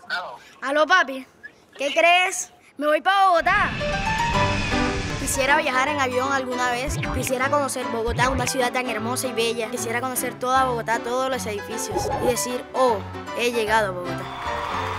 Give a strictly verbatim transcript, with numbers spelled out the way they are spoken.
Aló, papi. ¿Qué crees? Me voy para Bogotá. Quisiera viajar en avión alguna vez. Quisiera conocer Bogotá, una ciudad tan hermosa y bella. Quisiera conocer toda Bogotá, todos los edificios y decir, oh, he llegado a Bogotá.